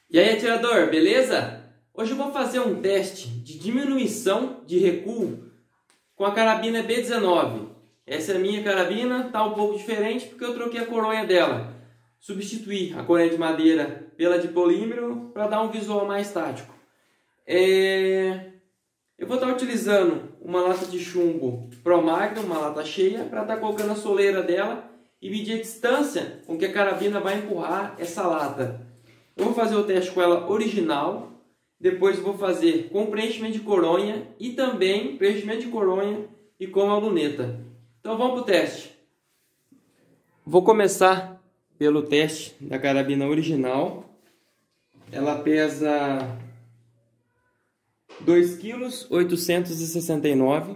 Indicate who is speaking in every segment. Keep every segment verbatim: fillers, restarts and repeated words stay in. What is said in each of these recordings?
Speaker 1: E aí, atirador, beleza? Hoje eu vou fazer um teste de diminuição de recuo com a carabina B dezenove. Essa é a minha carabina, tá um pouco diferente porque eu troquei a coronha dela. Substituí a coronha de madeira pela de polímero para dar um visual mais tático. É... Eu vou estar utilizando uma lata de chumbo Pro Magnum, uma lata cheia, para estar colocando a soleira dela e medir a distância com que a carabina vai empurrar essa lata. Eu vou fazer o teste com ela original, depois vou fazer com preenchimento de coronha e também preenchimento de coronha e com a luneta. Então vamos para o teste. Vou começar pelo teste da carabina original. Ela pesa dois quilos oitocentos e sessenta e nove.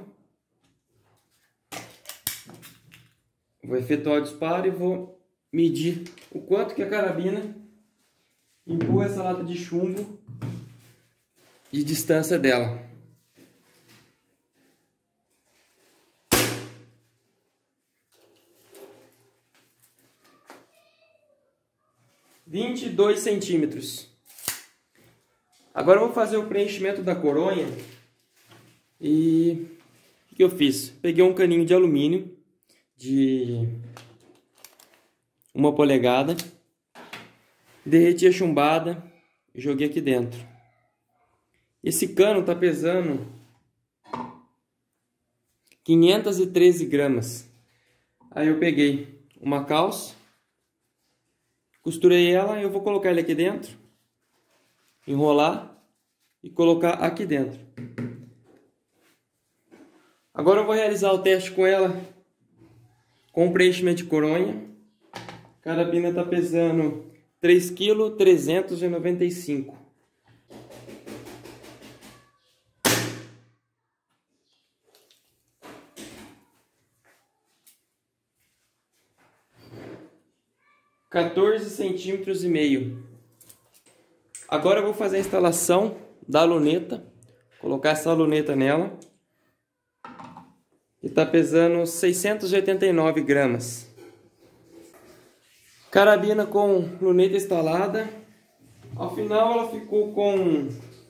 Speaker 1: Vou efetuar o disparo e vou medir o quanto que a carabina empurra essa lata de chumbo de distância dela. vinte e dois centímetros. Agora eu vou fazer o preenchimento da coronha. E o que eu fiz? Peguei um caninho de alumínio de uma polegada, derreti a chumbada e joguei aqui dentro. Esse cano está pesando quinhentas e treze gramas. Aí eu peguei uma calça, costurei ela e eu vou colocar ele aqui dentro, enrolar e colocar aqui dentro. Agora eu vou realizar o teste com ela com preenchimento de coronha. A carabina está pesando três quilos trezentos e noventa e cinco. quatorze centímetros e meio. Agora eu vou fazer a instalação da luneta. Colocar essa luneta nela. E está pesando seiscentos e oitenta e nove gramas. Carabina com luneta instalada. Ao final ela ficou com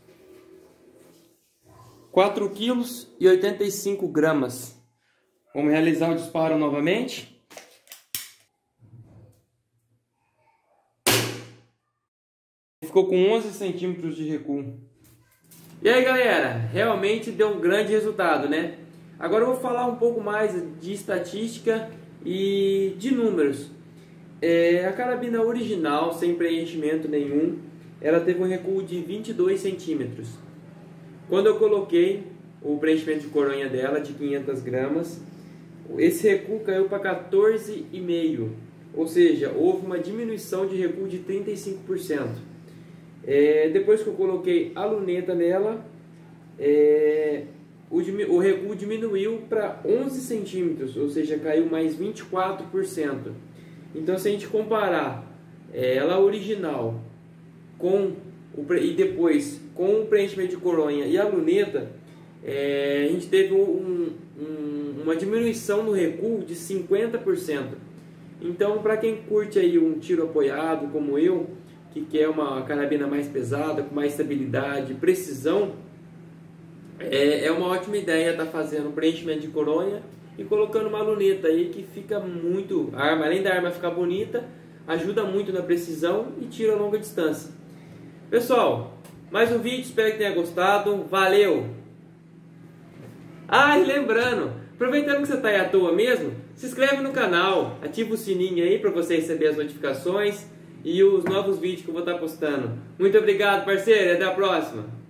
Speaker 1: quatro quilos e oitenta e cinco gramas. Vamos realizar o disparo novamente. Ficou com onze centímetros de recuo. E aí, galera, realmente deu um grande resultado, né? Agora eu vou falar um pouco mais de estatística e de números. É, a carabina original, sem preenchimento nenhum, ela teve um recuo de vinte e dois centímetros. Quando eu coloquei o preenchimento de coronha dela, de quinhentas gramas, esse recuo caiu para quatorze vírgula cinco. Ou seja, houve uma diminuição de recuo de trinta e cinco por cento. É, depois que eu coloquei a luneta nela, é, o, o recuo diminuiu para onze centímetros, ou seja, caiu mais vinte e quatro por cento. Então, se a gente comparar é, ela original com o, e depois com o preenchimento de coronha e a luneta, é, a gente teve um, um, uma diminuição no recuo de cinquenta por cento. Então, para quem curte aí um tiro apoiado como eu, que quer uma carabina mais pesada, com mais estabilidade, precisão, é, é uma ótima ideia estar tá fazendo preenchimento de coronha e colocando uma luneta aí que fica muito, a arma, além da arma ficar bonita, ajuda muito na precisão e tira a longa distância. Pessoal, mais um vídeo, espero que tenha gostado, valeu! Ah, e lembrando, aproveitando que você está aí à toa mesmo, se inscreve no canal, ativa o sininho aí para você receber as notificações e os novos vídeos que eu vou estar postando. Muito obrigado, parceiro, e até a próxima!